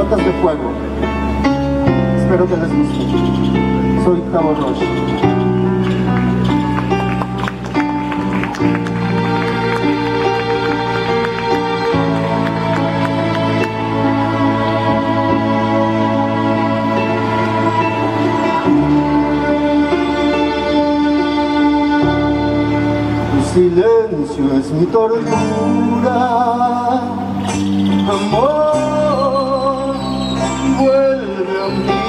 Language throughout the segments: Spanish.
Gotas de Fuego. Espero que les guste. Soy Cabo Roche. Silencio es mi tortura, amor, vuelve a mí.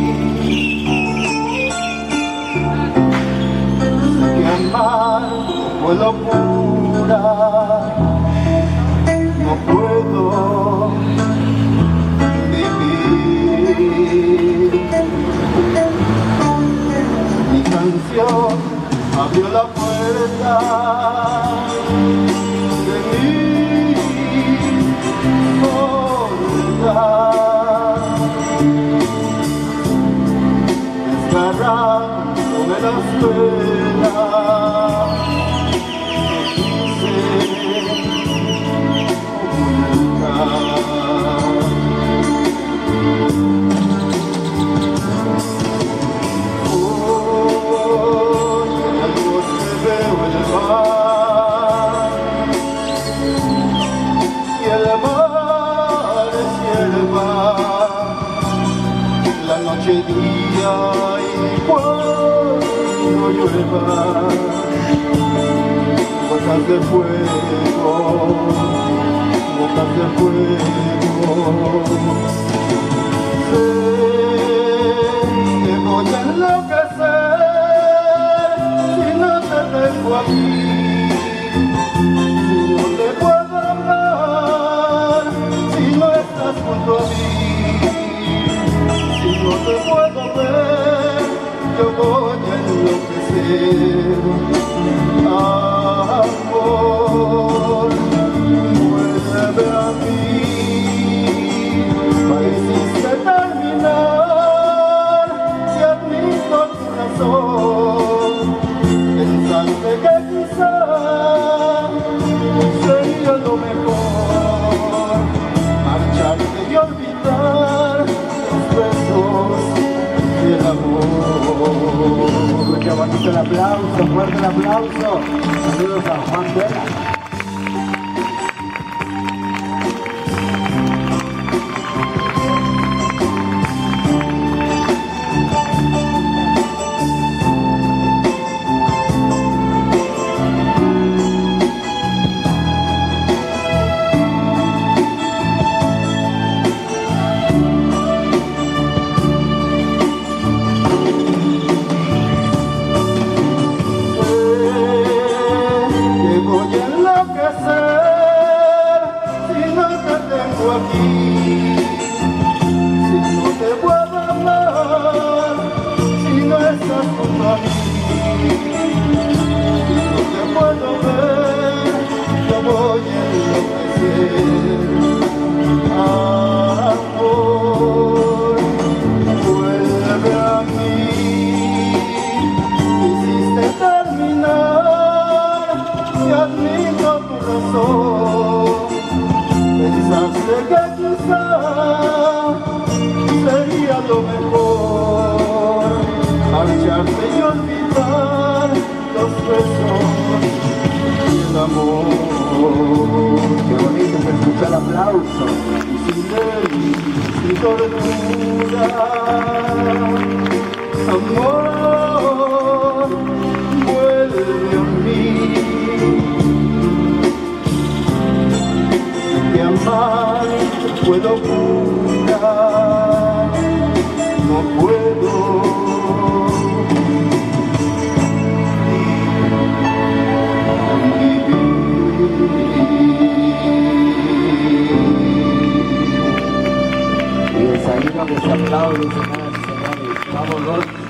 Sé que amar fue locura, no puedo vivir. Mi canción abrió la puerta de mi soledad, desgarrándome las venas que quise ocultar. Y el mar es hierba, la noche día y cuando llueva, gotas de fuego, gotas de fuego. Sé que voy a enloquecer si no te tengo aquí. Junto a mí, si no te puedo ver, yo voy a enloquecer. Amor, vuelve a mí, pareciste terminar y admito tu razón, pensaste que quizás sería lo mejor marcharte y olvidar los besos y el amor. Qué bonito el aplauso, fuerte el aplauso. Saludos a Juan Vela. Aquí, si no te puedo amar, si no estás junto a mí, si no te puedo ver, yo voy a enloquecer. Amor, vuelve a mí, quisiste terminar y admito tu razón. Pensaste que quizás sería lo mejor marcharte y olvidar los besos y el amor. Qué bonito se escucha el aplauso. Y silencio y tortura, amor, vuelve a mí. Amar fue locura, no puedo vivir. Y es ahí donde se aplaude, señoras y señores. Vamos,